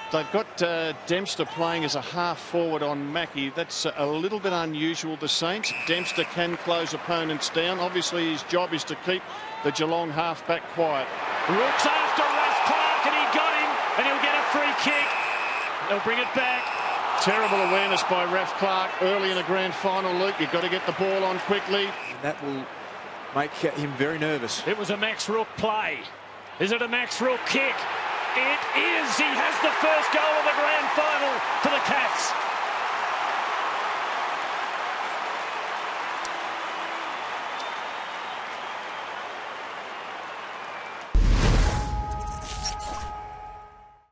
They've got Dempster playing as a half-forward on Mackie. That's a little bit unusual, the Saints. Dempster can close opponents down. Obviously, his job is to keep the Geelong half-back quiet. Rooks after Ref Clark, and he got him, and he'll get a free kick. They'll bring it back. Terrible awareness by Ref Clark early in a grand final, Luke. You've got to get the ball on quickly. And that will make him very nervous. It was a Max Rooke play. Is it a Max Rooke kick? It is. He has the first goal of the grand final for the Cats.